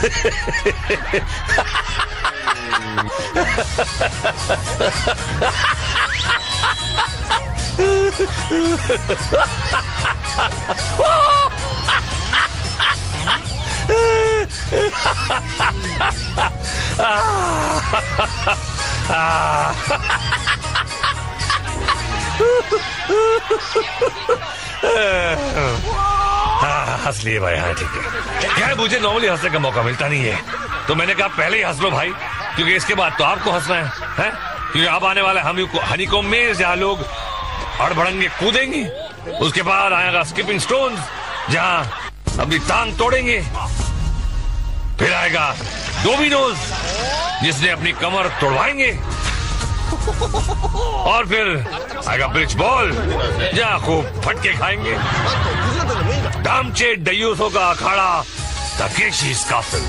हंस लिए भाई। हाँ ठीक है यार, मुझे नॉर्मली हंसने का मौका मिलता नहीं है, तो मैंने कहा पहले ही हंस लो भाई, क्योंकि इसके बाद तो आपको हंसना है? क्योंकि अब आने वाला है हनीकॉम में, जहाँ लोग अड़भड़ंगे कूदेंगे। उसके बाद आएगा स्किपिंग स्टोन्स, जहाँ अपनी टांग तोड़ेंगे। फिर आएगा डोमिनोज, जिसने अपनी कमर तोड़वाएंगे। और फिर आएगा ब्रिज बॉल, जहाँ खूब फटके खाएंगे। दामचे डयूसों का अखाड़ा, तकेशी's castle।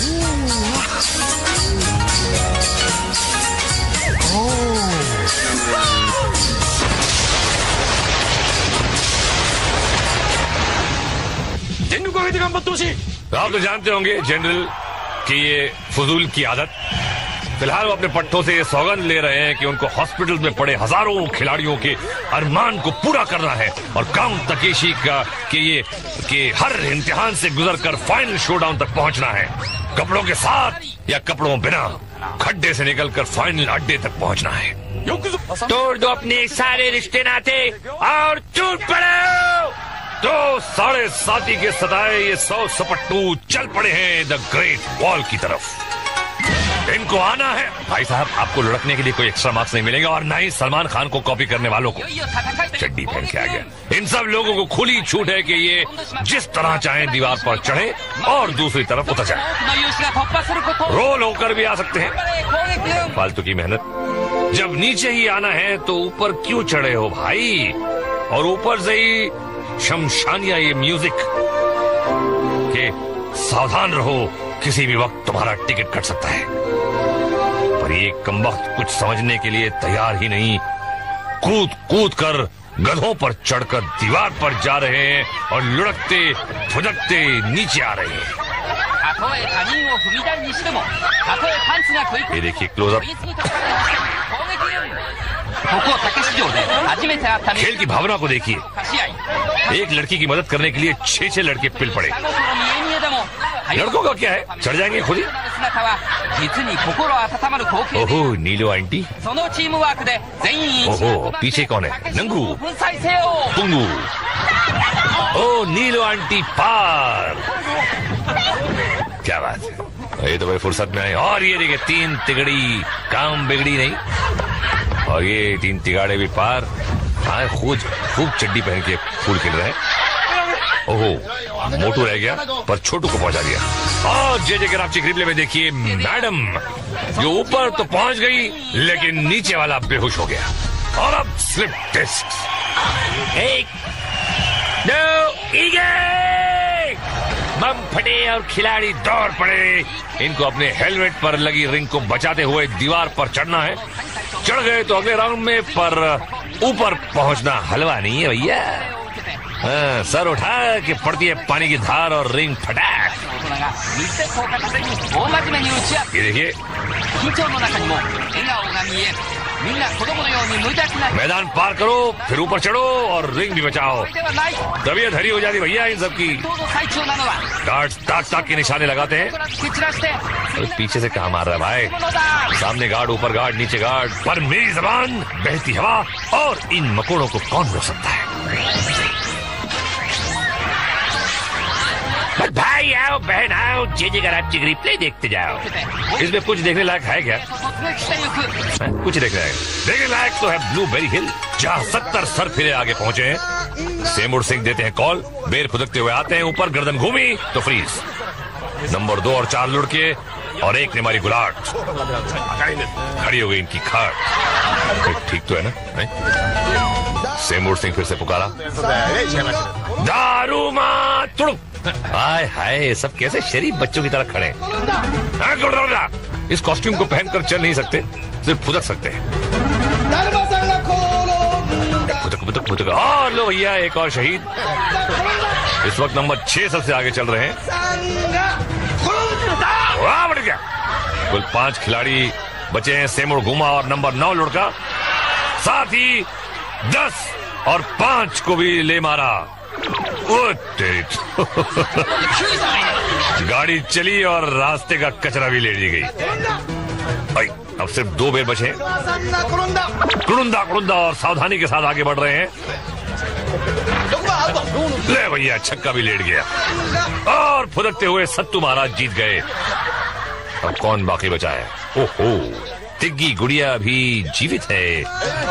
आप तो जानते होंगे जनरल कि ये फजूल की आदत। फिलहाल वो अपने पट्टों से ये सौगंध ले रहे हैं कि उनको हॉस्पिटल में पड़े हजारों खिलाड़ियों के अरमान को पूरा करना है और काउंट तकेशी का कि हर इम्तिहान से गुजरकर फाइनल शोडाउन तक पहुंचना है। कपड़ों के साथ या कपड़ों बिना, खड्डे से निकलकर फाइनल अड्डे तक पहुंचना है। तोड़ दो अपने सारे रिश्ते नाते और टूट पड़ो। तो 7.5 के सताए ये 100 सपट्टू चल पड़े हैं द ग्रेट वॉल की तरफ। इनको आना है। भाई साहब, आपको लुढ़कने के लिए कोई एक्स्ट्रा मार्क्स नहीं मिलेगा, और ना ही सलमान खान को कॉपी करने वालों को। चड्डी पहन के आ गया। इन सब लोगों को खुली छूट है कि ये जिस तरह चाहे दीवार पर चढ़े और दूसरी तरफ उतर जाए। रोल होकर भी आ सकते हैं। फालतू की मेहनत। जब नीचे ही आना है तो ऊपर क्यों चढ़े हो भाई? और ऊपर से ही शमशानिया ये म्यूजिक के सावधान रहो, किसी भी वक्त तुम्हारा टिकट कट सकता है। पर ये कमबख्त कुछ समझने के लिए तैयार ही नहीं। कूद कूद कर गधों पर चढ़कर दीवार पर जा रहे हैं और लुढ़कते फुदकते नीचे आ रहे हैं। ये देखिए क्लोजअप। खेल की भावना को देखिए। एक लड़की की मदद करने के लिए 6 लड़के पिल पड़े। लड़कों का क्या है, चढ़ जाएंगे खुद ही। ओहो, नीलो आंटी। ओहो, पीछे कौन है? नंगू, पुंगू। ओ, नीलो आंटी पार। क्या बात है, ये तो भाई फुर्सत में आए। और ये देखिए 3 तिगड़ी, काम बिगड़ी नहीं। और ये 3 तिगाड़े भी पार। हाँ, खूब चड्डी पहन के फूल खिल रहे हैं। ओहो, मोटू रह गया पर छोटू को पहुंचा दिया। और जे ग्राफ रिप्ले में देखिए मैडम, जो ऊपर तो पहुंच गई लेकिन नीचे वाला बेहोश हो गया। और अब स्लिप टेस्ट। 1 2 बम फटे और खिलाड़ी दौड़ पड़े। इनको अपने हेलमेट पर लगी रिंग को बचाते हुए दीवार पर चढ़ना है। चढ़ गए तो अगले राउंड में, पर ऊपर पहुंचना हलवा नहीं है भैया। सर उठा के पड़ती है पानी की धार और रिंग फटाक। ये देखिए, मैदान पार करो, फिर ऊपर चढ़ो और रिंग भी बचाओ। तबीयत हरी हो जाती भैया इन सबकी। गार्ड ताक के निशाने लगाते हैं। पीछे से कहाँ मार रहा है भाई? सामने गार्ड, ऊपर गार्ड, नीचे गार्ड। पर मेरी जबान, बहती हवा और इन मकोड़ों को कौन रोक सकता है? भाई आओ, बहन आओ, जे ग्राफ रिप्ले देखते जाओ। इसमें कुछ देखने लायक है क्या? कुछ देखने लायक तो है ब्लूबेरी हिल, जहाँ 70 सर फिरे आगे पहुंचे हैं। सेमुर सिंह देते हैं कॉल। बेर खुदकते हुए आते हैं ऊपर, गर्दन घूमी तो फ्रीज। नंबर 2 और 4 लुढ़के और 1 ने मारी गुलाट। खड़ी हो गई इनकी खाट। ठीक तो है ना? सेमुर सिंह फिर से पुकारा, दारू मां तुड़ुक। हाय हाय, सब कैसे शरीफ बच्चों की तरह खड़े हैं। इस कॉस्ट्यूम को पहनकर चल नहीं सकते, सिर्फ फुदक सकते हैं। फुदक। और लो भैया, एक और शहीद। इस वक्त नंबर 6 सबसे आगे चल रहे हैं। कुल 5 खिलाड़ी बचे हैं। सेमुर घुमा और नंबर 9 लुढ़का, साथ ही 10 और 5 को भी ले मारा। ओ तेरी गाड़ी चली और रास्ते का कचरा भी ले ली गई। अब सिर्फ 2 बेर बचे। कुरुंदा कुरुंदा और सावधानी के साथ आगे बढ़ रहे हैं। ले भैया, छक्का भी लेट गया और फुदकते हुए सत्तू महाराज जीत गए। अब कौन बाकी बचा है? ओहो, तिग्गी गुड़िया भी जीवित है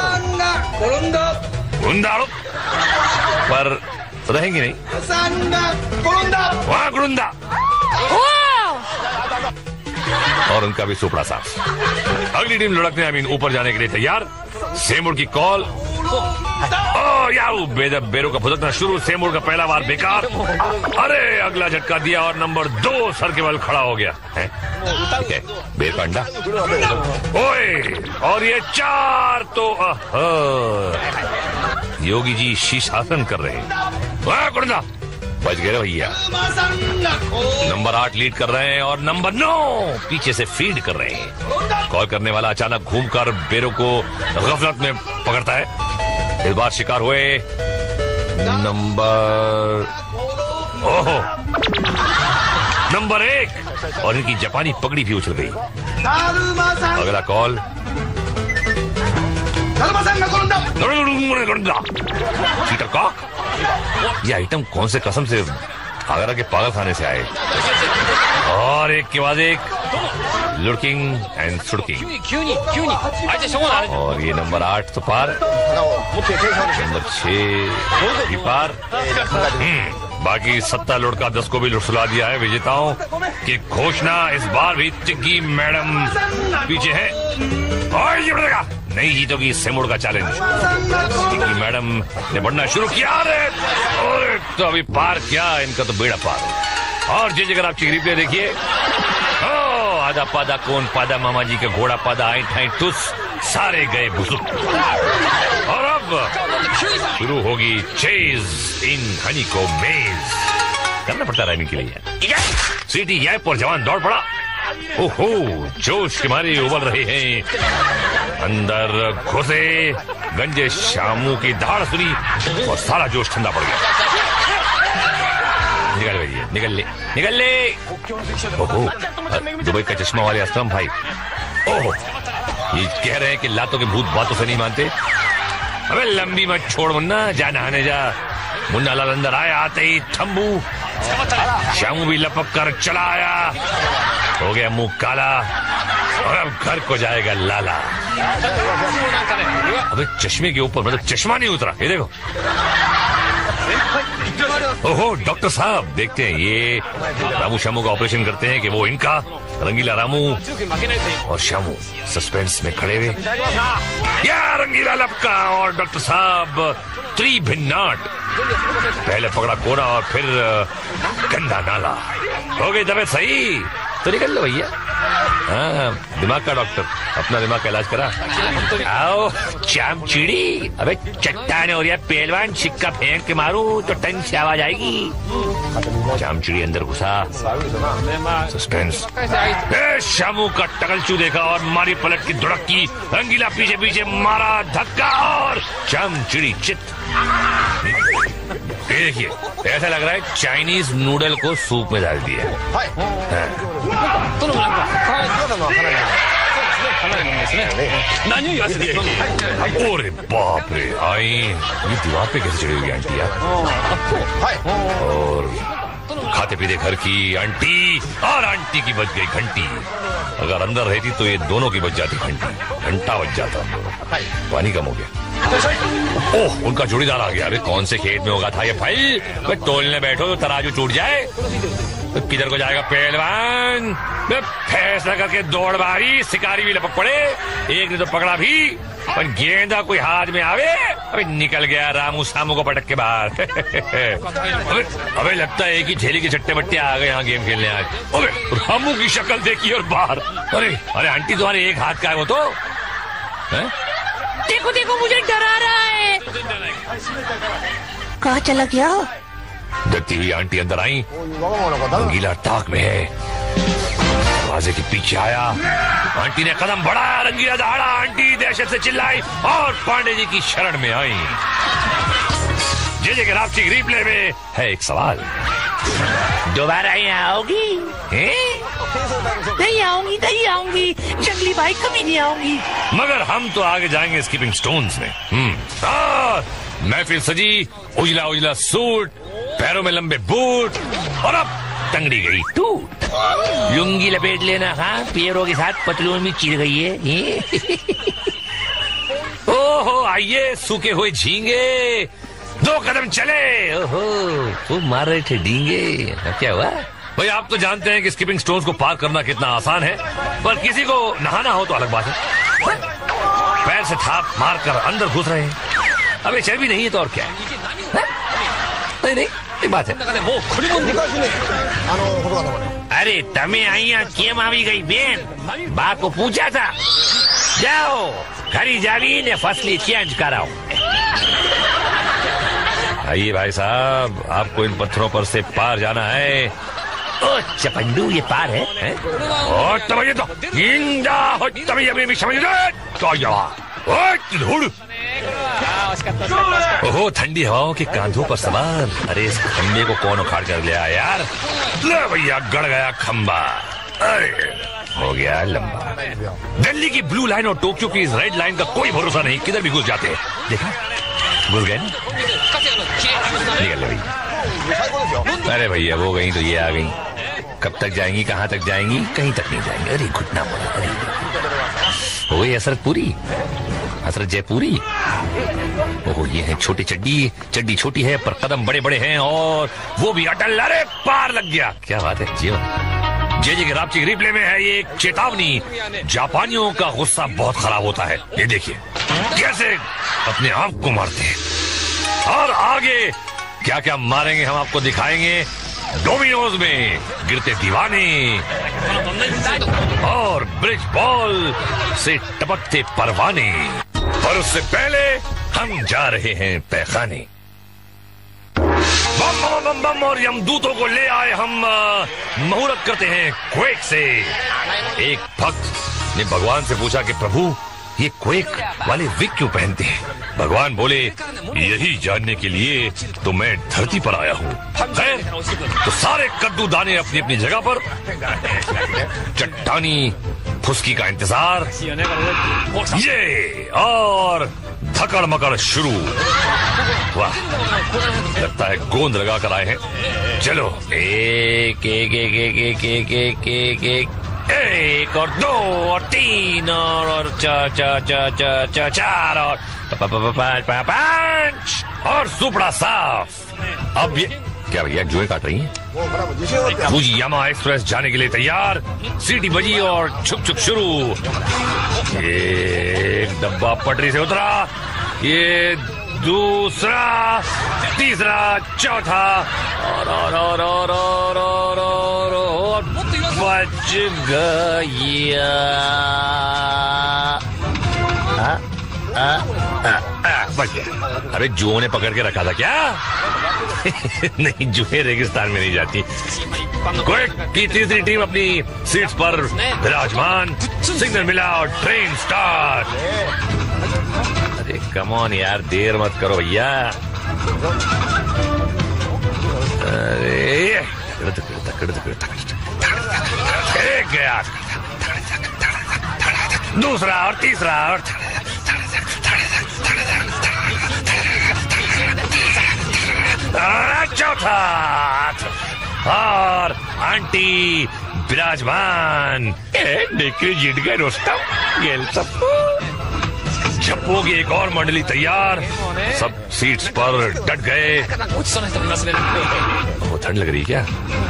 पर रहेंगी नहीं। वहां गुरुंदा और उनका भी सुपड़ा साफ। अगली टीम लुढ़कने ऊपर जाने के लिए तैयार। सेमुर की कॉल। बेरों का फुदकना शुरू। सेमुर का पहला बार बेकार। अरे अगला झटका दिया और नंबर 2 सर के बल खड़ा हो गया है। ठीक है, बेर का अंडा। ओए, और ये 4 तो योगी जी शीर्षासन कर रहे हैं। वाह गुरुंदा, बच गए भैया। नंबर 8 लीड कर रहे हैं और नंबर 9 पीछे से फीड कर रहे हैं। कॉल करने वाला अचानक घूमकर बेरों को गफलत में पकड़ता है। इस बार शिकार हुए नंबर 1 और इनकी जापानी पगड़ी भी उछल गई। अगला कॉल। Cheater cock. ये आइटम कौन से कसम से आगरा के पागल खाने से आए। और एक के बाद एक लुड़किंग एंड सुड़किंग। और ये नंबर 8 तो पार, नंबर 6 भी पार। बाकी 7 लुड़का 10 को भी लुटसुला दिया है। विजेताओं की घोषणा इस बार भी टिग्गी मैडम पीछे है और ये बढ़ेगा। नहीं जीतोगी सेमुर का चैलेंज। टिग्गी मैडम ने बढ़ना शुरू किया। और तो अभी पार क्या, इनका तो बेड़ा पार। और जी अगर आप चिगरी पे देखिए, आधा पादा कौन पादा मामा जी का घोड़ा पादा आई ठाई टुस सारे गए बुजुर्ग। और अब शुरू होगी चेज इन हनी को मेज। करना पड़ता राइमिंग के लिए। सीटी यह पर जवान दौड़ पड़ा। ओहो, जोश के मारे उबल रहे हैं। अंदर घुसे, गंजे शामू की दहाड़ सुनी और सारा जोश ठंडा पड़ गया। निकल भैया, निकल ले। ओहो, दुबई का चश्मा वाले असलम भाई। ओहो, ये कह रहे हैं कि लातों के भूत बातों से नहीं मानते। अबे लंबी मत छोड़ मुन्ना, जा नहाने जा। मुन्ना लाल अंदर आया, आते ही थम्बू शामू भी लपक कर चला आया। हो गया मुंह काला और अब घर को जाएगा लाला। अबे चश्मे के ऊपर मतलब चश्मा नहीं उतरा, ये देखो। ओहो डॉक्टर साहब, देखते हैं ये रामू शामू का ऑपरेशन करते हैं कि वो इनका। रंगीला रामू और शामू सस्पेंस में खड़े हुए। या रंगीला लपका और डॉक्टर साहब त्रिभिन्नाट। पहले पकड़ा कोना और फिर गंदा नाला। हो गई तबीयत सही तो निकल लो भैया। हाँ, दिमाग का डॉक्टर, अपना दिमाग का इलाज करा। आओ चाम चिड़ी। अबे चट्टान हो रहा पहलवान, सिक्का फेंक के मारू तो टन से आवाज आएगी। चाम चिड़ी अंदर घुसा। सस्पेंस। शामू का टकलचू देखा और मारी पलट की धुड़क की। रंगीला पीछे पीछे मारा धक्का और चाम चिड़ी चित। ये देखिए, ऐसा लग रहा है चाइनीज नूडल को सूप में डाल दिया। अरे बाप रे, आई ये दीवार पे कैसे चढ़ी हुई आंटी यार। और खाते पीते घर की आंटी और आंटी की बज गई घंटी। अगर अंदर रहती तो ये दोनों की बज जाती घंटी। घंटा बज जाता हम दोनों। पानी कम हो गया। ओह, उनका जोड़ीदार आ गया। अरे कौन से खेत में होगा था ये भाई? तोलने बैठो तो तराजू टूट जाए। तो किधर को जाएगा पहलवान? फैसला करके दौड़ मारी, शिकारी भी लपक पड़े। एक ने तो पकड़ा भी, पर गेंदा कोई हाथ में आवे अबे निकल गया रामू सामू को पटक के बाहर। अबे लगता है कि झेली के चट्टे बट्टे आ गए यहाँ गेम खेलने आज। अबे रामू की शक्ल देखी और बाहर। अरे आंटी तुम्हारे एक हाथ का है वो तो है? देखो देखो मुझे डरा रहा है। कहाँ चला गया? डरती हुई आंटी अंदर आई। गीला ताक में है। दरवाजे के पीछे आया। आंटी ने कदम बढ़ाया, रंगीला दहाड़ा आंटी दहशत से चिल्लाई और पांडे जी की शरण में आई। जे गिराफ्ती रिप्ले में है एक सवाल, दोबारा यहाँ आओगी? नहीं आऊंगी, नहीं आऊंगी, जंगली भाई कभी नहीं आऊंगी। मगर हम तो आगे जाएंगे स्कीपिंग स्टोन्स में। महफिल सजी, उजला उजला सूट, पैरों में लंबे बूट और अब टंगड़ी गई टूट। लुंगी लपेट लेना, हाँ, पैरों के साथ पतलून भी चिर गई है। ओहो आइए सूखे हुए झींगे, 2 कदम चले। ओहो, वो मार रहे थे डींगे, क्या हुआ? भाई आप तो जानते हैं कि स्कीपिंग स्टोन्स को पार करना कितना आसान है, पर किसी को नहाना हो तो अलग बात है। पैर से थाप मारकर अंदर घुस रहे हैं। अबे चर्बी नहीं है तो और क्या है? नहीं नहीं ये बात है। अरे तमे आइया केम आवी गई बेन? बा को पूछा था, जाओ खरी जावी ने फसली चेंज कराओ। आइए भाई साहब, आपको इन पत्थरों पर से पार जाना है। ओ चपंडू, ये पार है? और तभी तो इंदा हो, तभी अभी भी समझ रहे तो ओहो ठंडी हवाओं के कांधों पर सवार। अरे इस खंबे को कौन उखाड़ कर ले आया यार? ले भैया, गड़ गया खंबा, अरे हो गया लंबा। दिल्ली की ब्लू लाइन और टोक्यो की इस रेड लाइन का कोई भरोसा नहीं, किधर भी घुस जाते हैं। देखा, घुस गए ना, निकल भैया। अरे भैया वो गई तो ये आ गई। कब तक जाएंगी, कहाँ तक जाएंगी? कहीं तक नहीं जाएंगे। अरे घुटना मोड़ा, अरे हो गई हसरत पूरी, हसरत जयपुरी। ओहो ये है छोटी चड्डी, चड्डी छोटी है पर कदम बड़े बड़े हैं और वो भी अटल। अरे पार लग गया, क्या बात है। जियो जे गिराफ्ती रिप्ले में है ये एक चेतावनी। जापानियों का गुस्सा बहुत खराब होता है, ये देखिए कैसे अपने आप को मारते हैं। और आगे क्या क्या मारेंगे हम आपको दिखाएंगे। डोमिनोज में गिरते दीवाने और ब्रिज बॉल से टपकते परवाने। और उससे पहले हम जा रहे हैं पैखाने। बम बम बम बम और यमदूतों को ले आए हम मुहूर्त करते हैं क्वेक से। एक भक्त ने भगवान से पूछा कि प्रभु ये क्वेक वाले विग क्यों पहनते हैं? भगवान बोले यही जानने के लिए तो मैं धरती पर आया हूँ। तो सारे कद्दू दाने अपनी अपनी जगह पर, चट्टानी फुसकी का इंतजार, ये और धकड़ मकड़ शुरू। वाह, लगता है गोंद लगा कर आए हैं। चलो एक एक एक एक एक एक एक एक एक एक और 2 और 3 और 4 और 5 और सुपड़ा साफ। अब ये क्या भैया जुए काट रही हैं? फुजियामा एक्सप्रेस जाने के लिए तैयार। सीटी बजी और छुक छुक शुरू। एक डब्बा पटरी से उतरा, ये दूसरा, तीसरा, चौथा और बच गया। बच गया। अरे जुओं ने पकड़ के रखा था क्या? नहीं, जुए रेगिस्तान में नहीं जाती। क्वेक की तीसरी टीम अपनी सीट्स पर विराजमान। सिग्नल मिला और ट्रेन स्टार्ट। अरे कम ऑन यार, देर मत करो भैया। अरे एक गया, दूसरा और तीसरा और चौथा और आंटी विराजमान। जीत गए रोस्टम गेल सबको। झप्पो की एक और मंडली तैयार, सब सीट्स पर डट गए। वो ठंड लग रही क्या?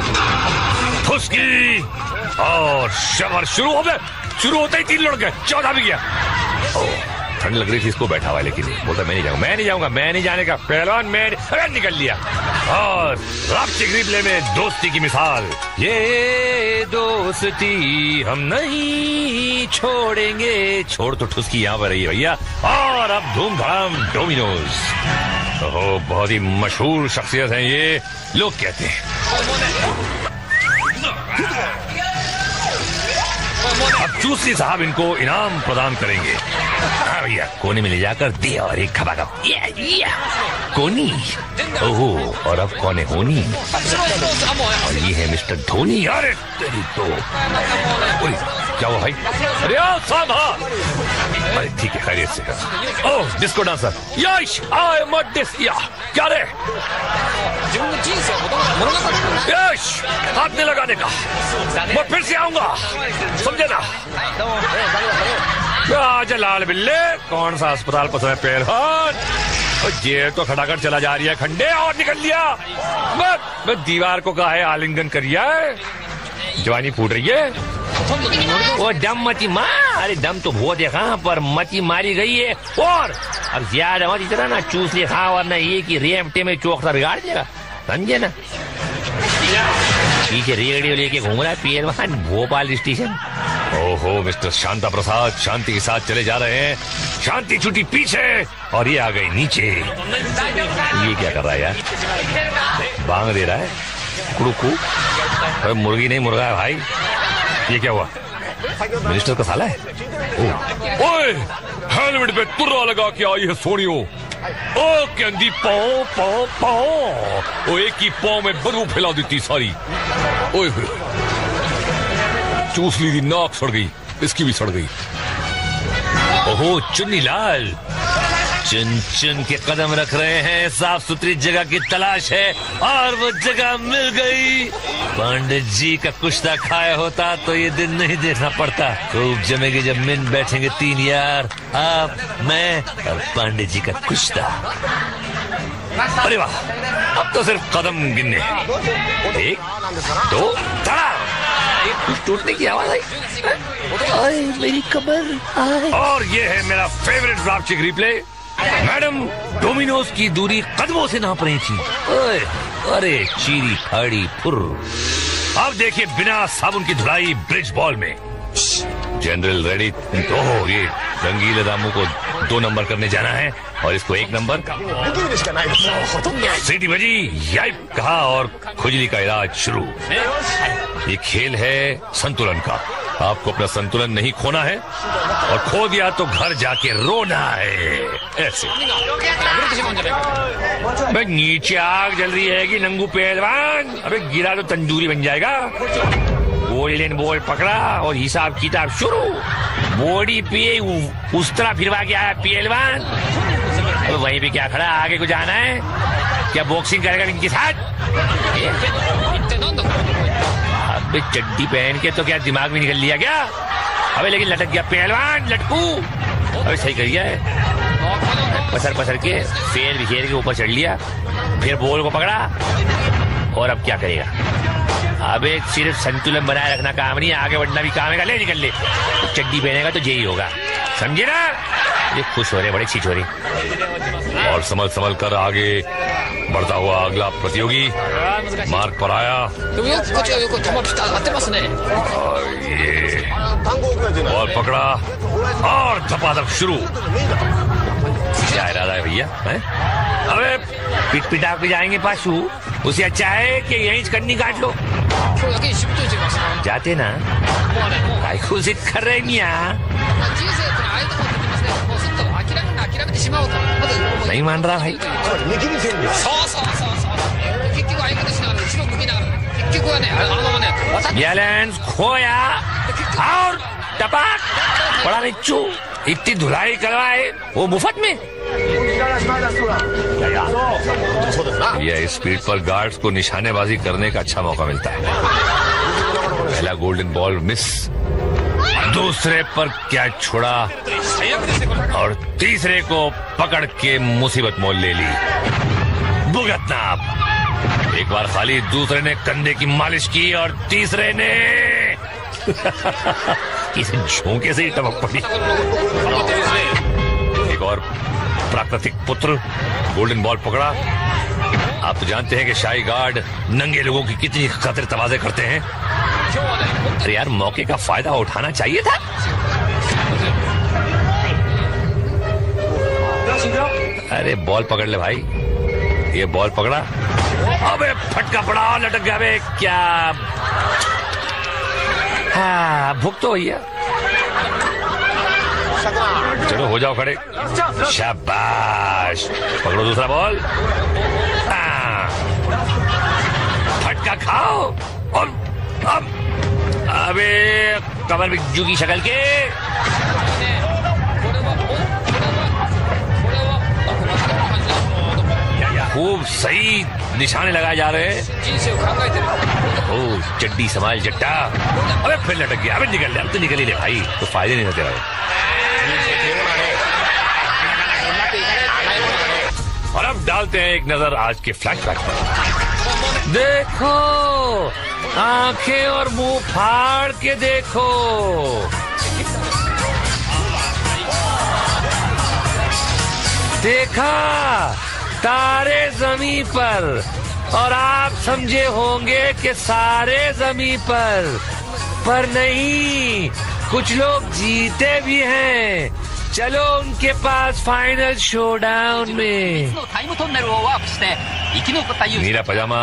फुसकी और शवर शुरू हो गए। शुरू होते ही 3 लड़ गए, 14 भी गया। ठंड लग रही थी इसको, बैठा हुआ लेकिन बोलता मैं नहीं जाऊंगा, मैं नहीं जाऊंगा, मैं नहीं जाने का। पहलवान मैं निकल लिया। और राप्टिक रिप्ले में दोस्ती की मिसाल। ये दोस्ती हम नहीं छोड़ेंगे। छोड़ तो ठुसकी यहाँ पर रही है भैया। और अब धूमधाम डोमिनोज। ओहो बहुत ही मशहूर शख्सियत है ये, लोग कहते हैं। अब चूसी साहब इनको इनाम प्रदान करेंगे। भैया कोने में ले जाकर दे और एक खपाखप। कोनी, ओहो, और अब कौन है होनी? और ये है मिस्टर धोनी। अरे तेरी तो क्या हुआ भाई? अरे साहब, अरे ठीक है, खैरियत से। ओह, डिस्को डांसर, यश आई मत डिस, क्या रे? यश, हाथ नहीं लगाने का, मैं फिर से आऊंगा, समझे ना? लाल बिल्ले, कौन सा अस्पताल पसंद है? पैर हाथ, ये तो खटाखट चला जा रही है खंडे, और निकल लिया। मैं दीवार को कहा है आलिंगन करिए, जवानी फूट रही है। वो दम मची मार, अरे दम तो बहुत देखा पर मची मारी गई है। और अब ज्यादा मत इतना ना चूस ले खा, वरना ये कि रेमटे में चौकसा बिगाड़ देगा, समझे ना? पीछे रेडियो लेके घूम रहा है पहलवान भोपाल स्टेशन। ओहो मिस्टर शांता प्रसाद शांति के साथ चले जा रहे हैं, शांति छुट्टी पीछे और ये आ गई नीचे। ये क्या कर रहा है यार? बांग दे रहा है कुड़ुकू। अरे मुर्गी नहीं मुर्गा है भाई। ये क्या हुआ? मिनिस्टर का साला है? ओए, हेलमेट पे तुर्रा लगा के आई है सोनियो। ओ कहती पाओ पाओ पाओ, ओ एक ही पाओ में बदबू फैला देती सारी। ओए चूस ली थी, नाक सड़ गई, इसकी भी सड़ गई। ओहो चुन्नी लाल, चुन चुन के कदम रख रहे हैं, साफ सुथरी जगह की तलाश है और वो जगह मिल गई। पंडित जी का कुश्ता खाया होता तो ये दिन नहीं देखना पड़ता। खूब जमेगी जब मिन बैठेंगे तीन यार, आप, मैं और पंडित जी का कुश्ता। अरे वाह, अब तो सिर्फ कदम गिनने। एक, दो, टूटने की आवाज आई, आए मेरी कमर। और ये है मेरा फेवरेट ड्राफ्टिक रिप्ले। मैडम डोमिनोज की दूरी कदमों से नाप रही थी। अरे चीरी फाड़ी फुर। अब देखिए बिना साबुन की धुलाई ब्रिज बॉल में। General ready. ओह, ये रंगीले दामू को 2 नंबर करने जाना है और इसको 1 नंबर। सीटी बजी, याइप कहा और खुजली का इलाज शुरू। ये खेल है संतुलन का। आपको अपना संतुलन नहीं खोना है और खो दिया तो घर जाके रोना है। ऐसे भाई नीचे आग जल रही है कि नंगू पहलवान, अबे गिरा तो तंदूरी बन जाएगा। गोल्डन बॉल पकड़ा और हिसाब किताब शुरू। बॉडी पे उस तरह फिरवा के आया पहलवान। तो वहीं पे क्या खड़ा, आगे को जाना है क्या? बॉक्सिंग करेगा इनके साथ? अबे चड्डी पहन के तो क्या दिमाग में निकल लिया क्या? अबे लेकिन लटक गया पहलवान, लटकू। अबे सही कर गया है, पसर पसर के फेर बिखेर के ऊपर चढ़ लिया, फिर बॉल को पकड़ा। और अब क्या करेगा? अबे सिर्फ संतुलन बनाए रखना काम नहीं, आगे बढ़ना भी काम है। ले निकल ले, चड्डी पहनेगा तो यही होगा, समझे ना? ये खुश हो रहे, बड़े चीज हो रही। और संभल संभल कर आगे बढ़ता हुआ अगला प्रतियोगी मार्ग पर आया। ये बॉल पकड़ा और धपाधप शुरू। क्या इरादा है भैया? अबे पिट पिटा के जाएंगे पाशु, उसे अच्छा है कि यहीं कन्नी काट लो। जाते ना घोषित कर रहे नहीं मान रहा भाई। बैलेंस खोया और टपाक बड़ा निच्चू। इतनी धुलाई करवाए वो मुफ्त में। यह स्पीड पर गार्ड्स को निशानेबाजी करने का अच्छा मौका मिलता है। पहला गोल्डन बॉल मिस, दूसरे पर कैच छोड़ा और तीसरे को पकड़ के मुसीबत मोल ले ली। भुगतना आप। एक बार खाली, दूसरे ने कंधे की मालिश की और तीसरे ने किसी झोंके से ही टपक पड़ी। एक और प्राकृतिक पुत्र गोल्डन बॉल पकड़ा। आप तो जानते हैं कि शाही गार्ड नंगे लोगों की कितनी खतरे तवाज़े करते हैं। अरे यार, मौके का फायदा उठाना चाहिए था। अरे बॉल पकड़ ले भाई, ये बॉल पकड़ा। अबे फटका पड़ा, लटक गया। अबे क्या हाँ भुगतो तो भैया। चलो हो जाओ खड़े। शाबाश, पकड़ो दूसरा बॉल। फटका खाओ और अब अबे कमर बिज्जू की शक्ल के। खूब सही निशाने लगाए जा रहे हैं। ओ चड्डी संभाल जट्टा। अबे फिर लटक गया। अबे निकल ले, अब तो निकल ही ले भाई, तो फायदे नहीं होते रहे। और अब डालते हैं एक नजर आज के फ्लैशबैक पर। देखो, आंखें और मुंह फाड़ के देखो। देखा तारे जमीन पर, और आप समझे होंगे कि सारे जमीन पर नहीं, कुछ लोग जीते भी हैं। चलो उनके पास फाइनल शोडाउन में। नीला पजामा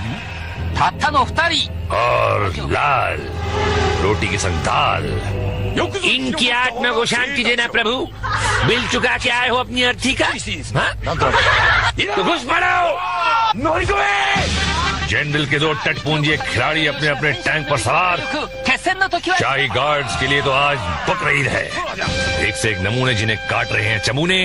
और लाल रोटी के संग दाल। इनकी आत्मा को शांति देना प्रभु। बिल चुका के आए हो अपनी अर्थी का। तो घुस पड़ो। जनरल के दो टटपूंजे खिलाड़ी अपने अपने टैंक पर सवार। शाही गार्ड्स के लिए तो आज बकरीद है। एक से एक नमूने जिन्हें काट रहे हैं चमूने।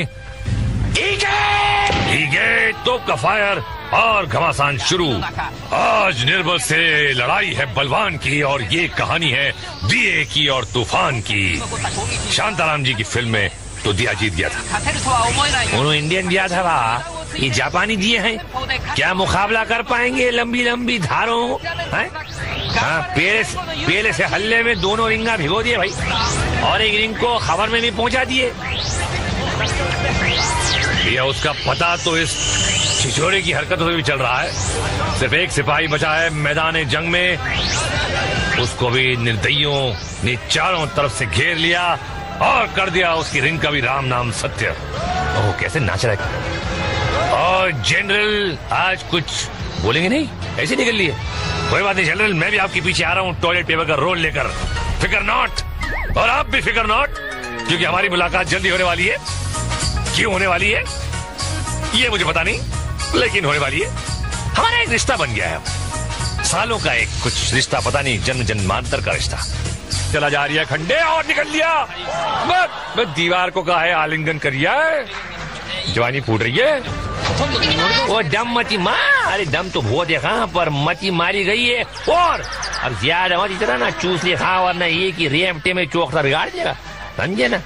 तोप का फायर और घमासान शुरू। आज निर्बल से लड़ाई है बलवान की, और ये कहानी है दिए की और तूफान की। शांताराम जी की फिल्म में तो दिया जीत गया था। उन्होंने इंडियन दिया था वहाँ, ये जापानी दिए हैं। क्या मुकाबला कर पाएंगे लंबी लंबी धारों? हाँ, पेले से हल्ले में दोनों रिंगा भिगो दिए भाई, और एक रिंग को खबर में भी पहुंचा दिए। या उसका पता तो इस छिछोरे की हरकतों से भी चल रहा है। सिर्फ एक सिपाही बचा है मैदान जंग में, उसको भी निर्दयियों ने चारों तरफ से घेर लिया और कर दिया उसकी रिंग का भी राम नाम सत्य। ओह कैसे नाच रहा है। और जनरल आज कुछ बोलेंगे नहीं, ऐसे निकल लिए। कोई बात नहीं जनरल, मैं भी आपके पीछे आ रहा हूँ टॉयलेट पेपर का रोल लेकर। फिकर नॉट, और आप भी फिकर नॉट, क्योंकि हमारी मुलाकात जल्दी होने वाली है। क्यों होने वाली है ये मुझे पता नहीं, लेकिन होने वाली है। हमारा एक रिश्ता बन गया है, सालों का एक कुछ रिश्ता, पता नहीं जन्म जन्मांतर का रिश्ता। चला जा रही है खंडे और निकल लिया। बस दीवार को कहा है आलिंगन करिए, जवानी फूट रही है। वो दम मती मार, अरे दम तो बहुत देखा पर मती मारी गई है। और अब ज्यादा मत इतना ना चूस ले खा, और ना ये कि रेमटे में चौकसा बिगाड़ देगा, समझे ना।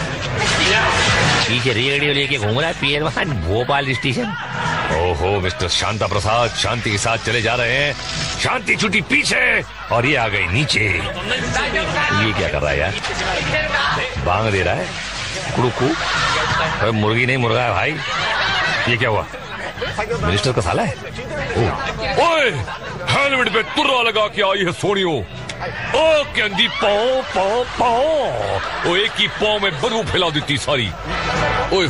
पीछे रेडियो लेके घूम रहा है पहलवान भोपाल स्टेशन। ओहो मिस्टर शांता प्रसाद शांति के साथ चले जा रहे हैं। शांति छुट्टी पीछे और ये आ गई नीचे। ये क्या कर रहा है यार, बांग दे रहा है कुड़ू। अरे मुर्गी नहीं मुर्गा है भाई। ये क्या हुआ, मिनिस्टर का साला है। ओए हेलमेट पे तुर्रा लगा के आई है सोनियो। ओ कैंडी पाओ पाओ पाओ, ओ एक ही पाओ में बदबू फैला देती सारी। ओए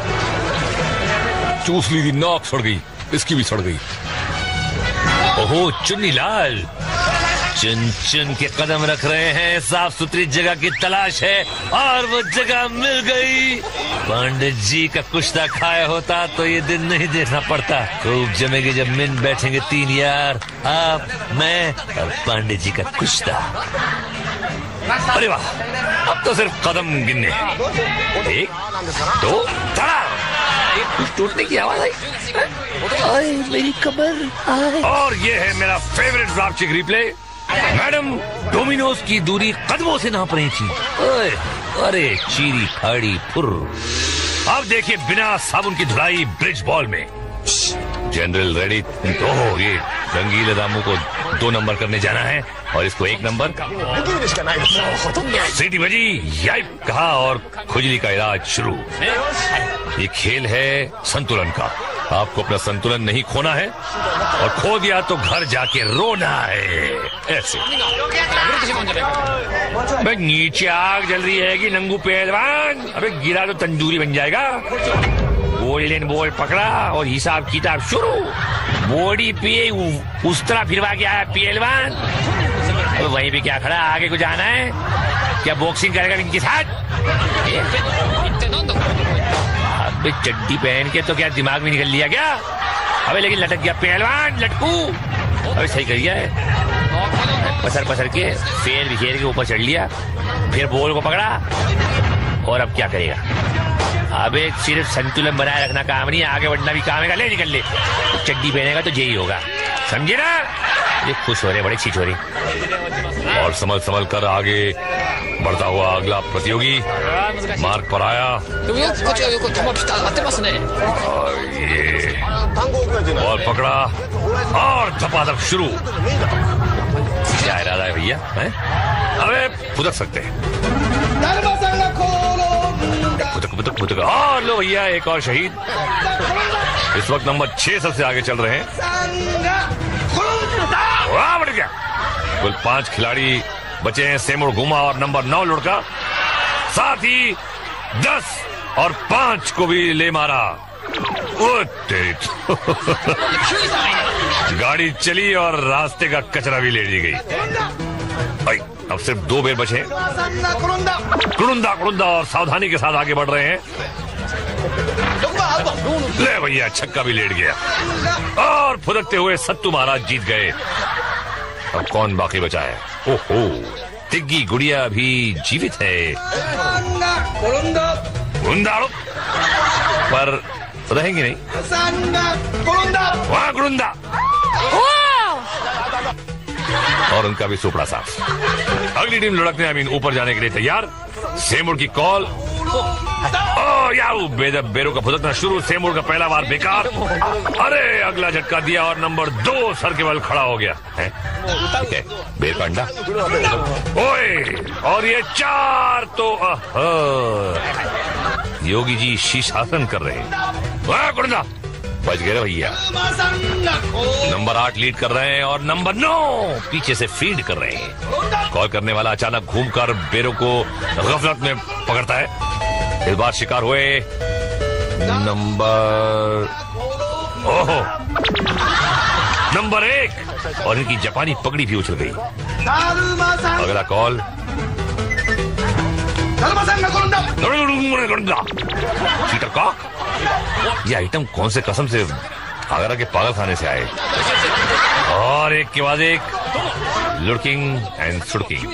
चूस ली थी, नाक सड़ गई, इसकी भी सड़ गई। ओहो चुन्नी लाल चुन चुन के कदम रख रहे हैं, साफ सुथरी जगह की तलाश है और वो जगह मिल गई। पंडित जी का कुश्ता खाया होता तो ये दिन नहीं देखना पड़ता। खूब जमेंगे जब मिल बैठेंगे तीन यार, आप मैं और पंडित जी का कुश्ता। अरे वाह, अब तो सिर्फ कदम गिनने हैं। 1 2 कुछ टूटने की आवाज आई, मेरी कमर। और ये है मेरा फेवरेट ड्राफ्टिक रिप्ले। मैडम डोमिनोज की दूरी कदमों से नाप रही थी। अरे चीरी फाड़ी फुर। अब देखिए बिना साबुन की धुलाई ब्रिज बॉल में। General ready. ओह ये रंगीले रामू को 2 नंबर करने जाना है और इसको 1 नंबर। सीटी बजी, याइप कहा और खुजली का इलाज शुरू। ये खेल है संतुलन का। आपको अपना संतुलन नहीं खोना है, और खो दिया तो घर जाके रोना है। ऐसे भाई नीचे आग जल रही है कि नंगू पहलवान, अबे गिरा तो तंदूरी बन जाएगा। गोल्डन बॉल पकड़ा और हिसाब किताब शुरू। बॉडी पे उस तरह फिरवा के आया पहलवान। तो वहीं पे क्या खड़ा, आगे को जाना है क्या? बॉक्सिंग करेगा इनके साथ? अबे चड्डी पहन के तो क्या दिमाग में निकल लिया क्या? अबे लेकिन लटक गया पहलवान, लटकू। अबे सही कर गया है, पसर पसर के फेर बिखेर के ऊपर चढ़ लिया, फिर बॉल को पकड़ा। और अब क्या करेगा? अबे सिर्फ संतुलन बनाए रखना काम नहीं, आगे बढ़ना भी काम है। ले निकल ले, चड्डी पहनेगा तो यही होगा, समझे ना? ये खुश हो रहे बड़े छिछोरी। और संभल संभल कर आगे बढ़ता हुआ अगला प्रतियोगी मार्ग पर आया। और ये बॉल पकड़ा और धपाधप शुरू। क्या इरादा है भैया? अबे फुदक सकते हैं, फुदक। और लो भैया, एक और शहीद। इस वक्त नंबर 6 सबसे आगे चल रहे हैं। वाह, बढ़ गया। कुल 5 खिलाड़ी बचे हैं, सेमुड़ गुमा और नंबर 9 लुढ़का। साथ ही 10 और 5 को भी ले मारा। ओ तेरी गाड़ी चली और रास्ते का कचरा भी ले ली गई। अब सिर्फ 2 बेर बचे। कुड़ुंदा और सावधानी के साथ आगे बढ़ रहे हैं। ले भैया, छक्का भी लेट गया और फुदकते हुए सत्तू महाराज जीत गए। अब कौन बाकी बचा है? ओहो, तिग्गी गुड़िया भी जीवित है, पर रहेंगी नहीं। वहां गुड़ुंदा और उनका भी सुपड़ा साफ। अगली टीम लुढ़कने ऊपर जाने के लिए तैयार। सेमुड़ की कॉल। बेरो का फुदकना शुरू। सेमुड़ का पहला बार बेकार। अरे अगला झटका दिया और नंबर 2 सर के बल खड़ा हो गया है। ठीक है, बेर का अंडा। ओए, और ये 4 तो योगी जी शीर्षासन कर रहे हैं। गुड़ना बच गए भैया। नंबर 8 लीड कर रहे हैं और नंबर 9 पीछे से फीड कर रहे हैं। कॉल करने वाला अचानक घूमकर बेरों को गफलत में पकड़ता है। इस बार शिकार हुए नंबर 1 और इनकी जापानी पगड़ी भी उछल गई। अगला कॉल। Cheater cock. ये आइटम कौन से कसम से आगरा के पागल खाने से आए? और एक के बाद एक लुड़किंग एंड सुड़किंग।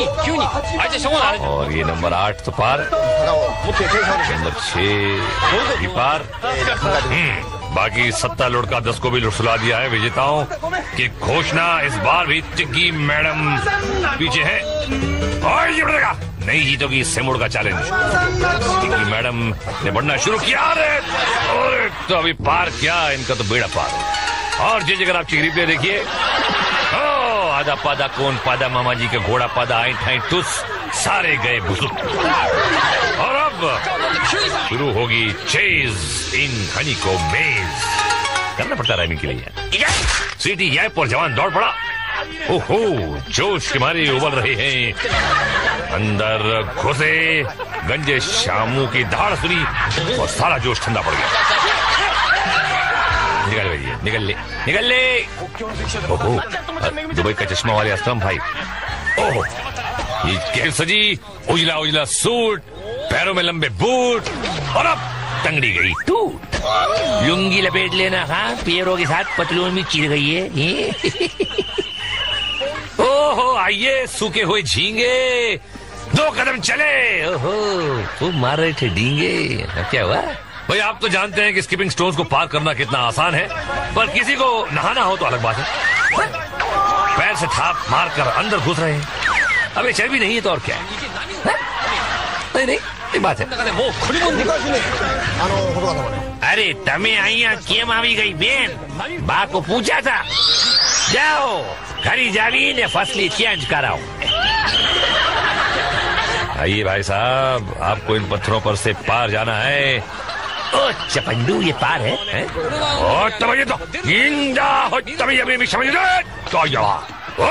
और ये नंबर 8 तो पार, नंबर 6 भी पार। बाकी 17 लुड़का 10 को भी सुला दिया है। विजेताओं की घोषणा इस बार भी टिग्गी मैडम पीछे है और ये बढ़ेगा। नहीं जीतोगी सेमुड़ का चैलेंज। टिग्गी मैडम ने बढ़ना शुरू किया। और तो अभी पार क्या, इनका तो बेड़ा पार। और जी अगर आप चिगरी पे देखिए, आधा पादा कौन पादा मामा जी के घोड़ा पादा आई ठाई टुस सारे गए बुजुर्ग। और अब शुरू होगी चेज इन हनी को मेज। करना पड़ता राइमिंग के लिए। सीटी गैप और जवान दौड़ पड़ा। ओहो, जोश के मारे उबल रहे हैं। अंदर घुसे, गंजे शामू की धाड़ सुनी और सारा जोश ठंडा पड़ गया। निकल भैया, निकल ले। ओहो, दुबई का चश्मा वाले असलम भाई। ओहो, ये कैल सजी, उजला सूट, पैरों में लंबे बूट और अब टंगड़ी गई टूट। लुंगी लपेट लेना। हाँ, पैरों के साथ पतलून भी चिर गई है। ओहो, आइए सूखे हुए झींगे, 2 कदम चले। ओहो, खूब मार रहे थे डींगे। अब क्या हुआ भाई? आप तो जानते हैं कि स्किपिंग स्टोन्स को पार करना कितना आसान है, पर किसी को नहाना हो तो अलग बात है। पैर से थाप मारकर अंदर घुस रहे हैं। अबे चर्बी नहीं है तो और क्या है? नहीं, एक बात है। अरे तमें आइया केम आवी गई बेन? बा को पूछा था। जाओ घरी जावी ने फसली चेंज कराओ। आइए भाई साहब, आपको इन पत्थरों पर से पार जाना है। ओ चपंडू, ये पार है? और तभी तो इंदा हो, तभी अभी भी समझ गए क्या जवाब?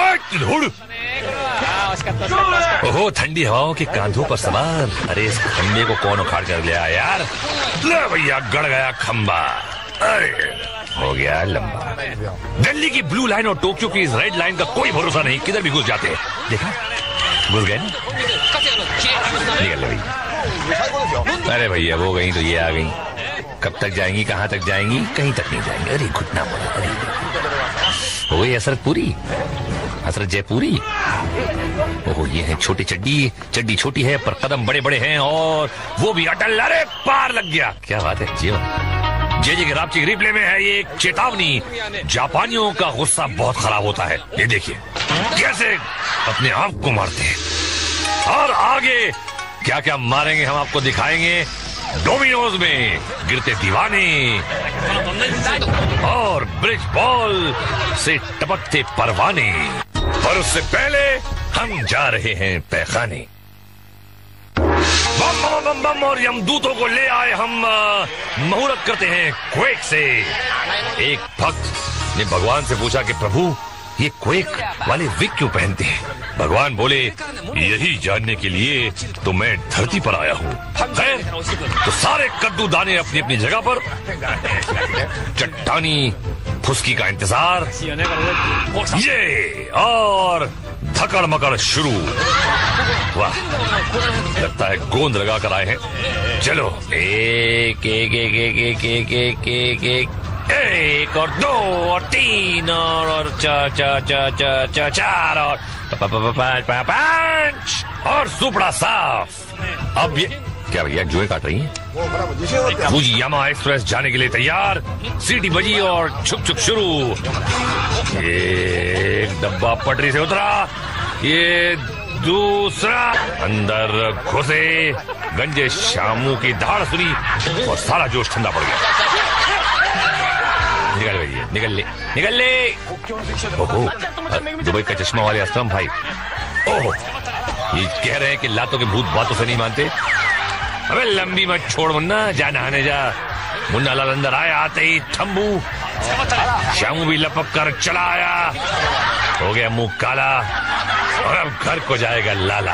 ओहो, ठंडी हवाओं के कांधों पर सवार। अरे इस खंबे को कौन उखाड़ कर लिया यार? ले भैया, गड़ गया खंबा। अरे हो गया लंबा। दिल्ली की ब्लू लाइन और टोक्यो की इस रेड लाइन का कोई भरोसा नहीं, किधर भी घुस जाते हैं। देखा, घुस गए। निकल गई। अरे भैया वो गई तो ये आ गई। कब तक जाएंगी, कहां तक जाएंगी? कहीं तक नहीं जाएंगी। अरे घुटना बोला। अरे हो गई हसरत पूरी, हसरत जयपुरी। ओहो ये है छोटी चड्डी, चड्डी छोटी है पर कदम बड़े बड़े हैं और वो भी अटल। अरे पार लग गया, क्या बात है। जियो जे के रापची रिप्ले में है ये एक चेतावनी। जापानियों का गुस्सा बहुत खराब होता है। ये देखिए कैसे अपने आप को मारते हैं और आगे क्या क्या मारेंगे हम आपको दिखाएंगे। डोमिनोज में गिरते दीवाने और ब्रिज बॉल से टपकते परवाने। और उससे पहले हम जा रहे हैं पैखाने। बम बम बम बम और यमदूतों को ले आए हम। मुहूर्त करते हैं क्वेक से। एक भक्त ने भगवान से पूछा कि प्रभु ये क्वेक वाले विग क्यों पहनते हैं? भगवान बोले यही जानने के लिए तो मैं धरती पर आया हूँ। तो सारे कद्दू दाने अपनी अपनी जगह पर, चट्टानी फुसकी का इंतजार, ये और धकड़ मकड़ शुरू। वाह, लगता है गोंद लगा कर आए हैं। चलो एक एक एक एक एक एक एक एक एक एक और दो और तीन और चार और पांच और सुपड़ा साफ। अब ये क्या भैया जुए काट रही हैं? फुजियामा एक्सप्रेस जाने के लिए तैयार। सीटी बजी और छुक छुक शुरू। एक डब्बा पटरी से उतरा, ये दूसरा अंदर घुसे। गंजे शामू की धाड़ सुनी और सारा जोश ठंडा पड़ गया। निकल भैया, निकल ले, निकल ले। ओहो, दुबई का चश्मा वाले असलम भाई। ओहो, ये कह रहे हैं कि लातों के भूत बातों से नहीं मानते। अबे लंबी मत छोड़ मुन्ना, जा नहाने जा। मुन्ना लाल अंदर आया, आते ही थम्बू। शामू भी लपक कर चला आया, हो गया मुंह काला और अब घर को जाएगा लाला।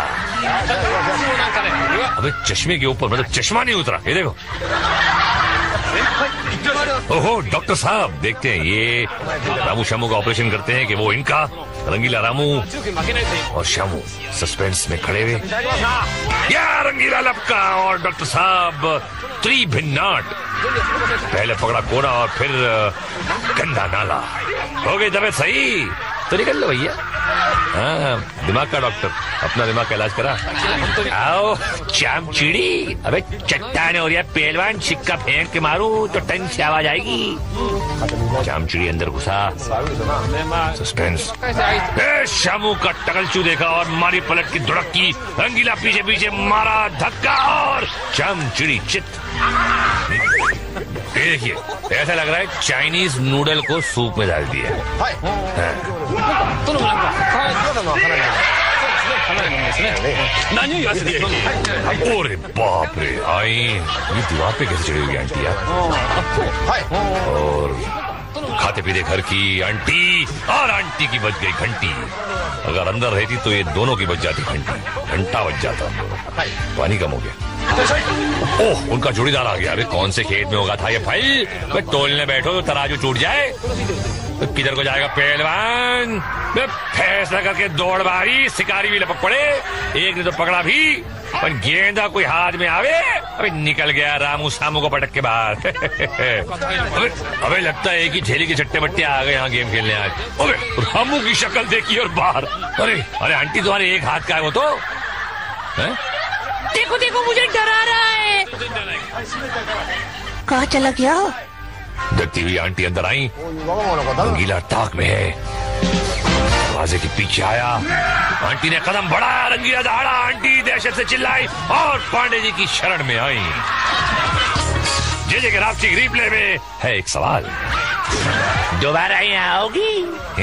अबे चश्मे के ऊपर मतलब चश्मा नहीं उतरा, ये देखो। ओहो डॉक्टर साहब, देखते हैं ये रामू शामू का ऑपरेशन करते हैं कि वो इनका। रंगीला रामू और शामू सस्पेंस में खड़े हुए। या रंगीला लपका और डॉक्टर साहब त्रिभिन्नाट। पहले पकड़ा कोना और फिर गंदा नाला। हो गई तबीयत सही तो निकल लो भैया। हाँ, दिमाग का डॉक्टर, अपना दिमाग का इलाज करा। आओ चाम चिड़ी। अबे चट्टान हो रही है पहलवान, सिक्का फेंक के मारू तो टन से आवाज आएगी। चाम चिड़ी अंदर घुसा। सस्पेंस। शामू का टकलचू देखा और मारी पलट की धुड़क की। रंगीला पीछे पीछे मारा धक्का और चाम चिड़ी चित। देखिए ऐसा लग रहा है चाइनीज नूडल को सूप में डाल दिया। अरे बाप रे, आई ये दीवार पे कैसे चढ़ी हुई आंटी यार। और खाते पीते घर की आंटी और आंटी की बज गई घंटी। अगर अंदर रहती तो ये दोनों की बज जाती घंटी, घंटा बज जाता। पानी कम हो गया। ओह उनका जोड़ीदार आ गया। अरे कौन से खेत में होगा था ये भाई? तोलने बैठो तो तराजू टूट जाए। किधर को जाएगा पहलवान? फैसला करके दौड़ मारी, शिकारी भी लपक पड़े। एक ने तो पकड़ा भी, पर गेंदा कोई हाथ में आवे अबे निकल गया रामू सामू को पटक के बाहर। अबे लगता है कि झेली के चट्टे बट्टे आ गए यहाँ गेम खेलने आज। अबे रामू की शक्ल देखी और बाहर। अरे अरे आंटी तुम्हारे एक हाथ का है वो तो है? देखो देखो मुझे डरा रहा है। कहाँ चला गया? डरती हुई आंटी अंदर आई। रंगीला ताक में है, दरवाजे के पीछे आया। आंटी ने कदम बढ़ाया, रंगीला दहाड़ा। आंटी दहशत से चिल्लाई और पांडे जी की शरण में आई। जे के रापची रिप्ले में है एक सवाल, दोबारा यहाँ आओगी?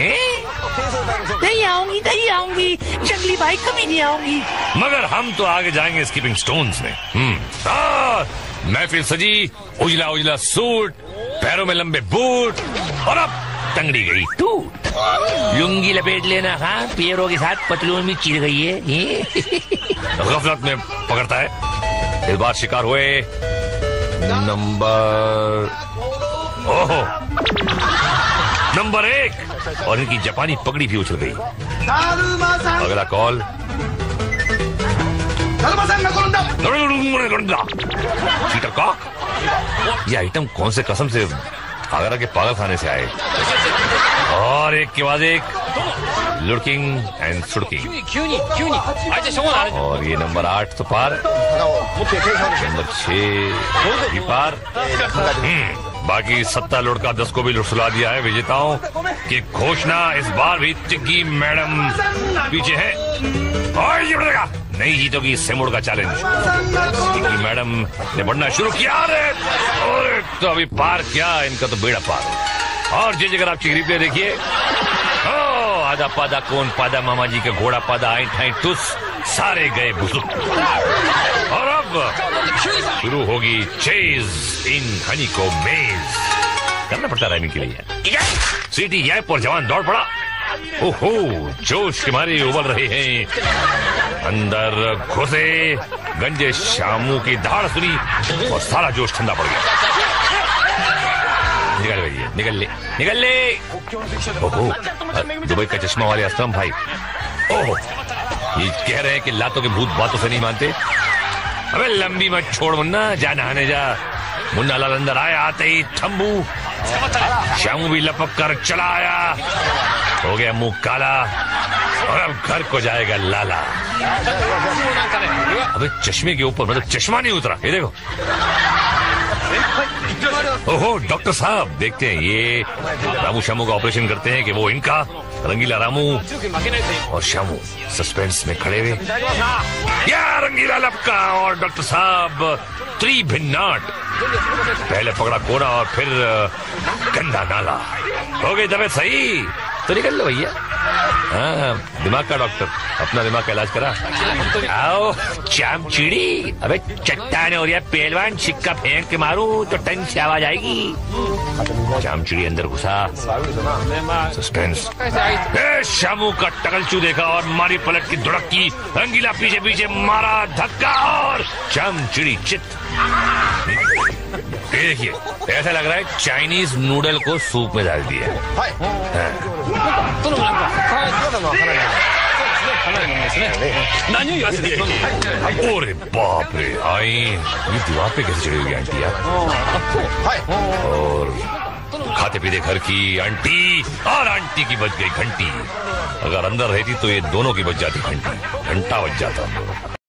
नहीं आऊंगी, नहीं आऊंगी, जंगली भाई कभी नहीं आऊंगी। मगर हम तो आगे जाएंगे स्कीपिंग स्टोन्स में। महफिल सजी, उजला उजला सूट, पैरों में लंबे बूट और अब टंगड़ी गई टूट। लुंगी लपेट लेना। हाँ, पैरों के साथ पतलून भी चिर गई है। गफलत में पकड़ता है। इस बार शिकार हुए नंबर ओहो, नंबर 1 और इनकी जापानी पगड़ी भी उछल गई। अगला कॉल। चीटर कॉक, ये आइटम कौन से कसम से आगरा के पागल खाने से आए। और एक के बाद एक लुड़किंग एंड सुड़किंग। और ये नंबर 8 तो पार, नंबर 6 भी पार। बाकी 70 लुड़का 10 को भी सुला दिया है। विजेताओं की घोषणा इस बार भी टिग्गी मैडम पीछे है और ये बढ़ेगा नहीं जीतोगी इससे मुड़ का चैलेंज। टिग्गी मैडम ने बढ़ना शुरू किया। और तो अभी पार क्या, इनका तो बेड़ा पार। और जी अगर आप चिगरी पे देखिए, आधा पादा कौन पादा मामा जी का घोड़ा पादा आई ठाई टुस सारे गए बुजुर्ग। और अब शुरू होगी चेज इन हनी को मेज। करना पड़ता राइमिंग के लिए। सीटी गैप और जवान दौड़ पड़ा। ओहो, जोश के मारे उबल रहे हैं। अंदर घुसे, गंजे शामू की धाड़ सुनी और सारा जोश ठंडा पड़ गया। निकल भैया, निकल ले। ओहो, दुबई का चश्मा वाले असलम भाई। ओहो, ये कह रहे हैं कि लातों के भूत बातों से नहीं मानते। अबे लंबी मत छोड़ मुन्ना, जा नहाने जा। मुन्ना लाल अंदर आया, आते ही थम्बू शामू भी लपक कर चला आया। हो गया मुंह काला और अब घर को जाएगा लाला। अबे चश्मे के ऊपर मतलब चश्मा नहीं उतरा, ये देखो। ओहो, डॉक्टर साहब देखते हैं ये रामू शामू का ऑपरेशन करते हैं कि वो इनका। रंगीला रामू और शामू सस्पेंस में खड़े हुए। या रंगीला लपका और डॉक्टर साहब त्रिभिन्नाट। पहले पकड़ा कोना और फिर गंदा नाला। हो गई तबीयत सही तो निकल लो भैया। हाँ, दिमाग का डॉक्टर, अपना दिमाग का इलाज करा। आओ चाम चिड़ी। अबे चट्टान हो रही है पहलवान, सिक्का फेंक के मारू तो टन से आवाज आएगी। चाम चिड़ी अंदर घुसा। सस्पेंस। शामू का टकलचू देखा और मारी पलट की धुड़क की। रंगीला पीछे पीछे मारा धक्का और चाम चिड़ी चित। देखिए ऐसा लग रहा है चाइनीज नूडल को सूप में डाल दिया। अरे बाप रे, आई ये दीवार पे कैसे चढ़ी हुई आंटी यार। और खाते पीते घर की आंटी और आंटी की बज गई घंटी। अगर अंदर रहती तो ये दोनों की बज जाती घंटी, घंटा बज जाता।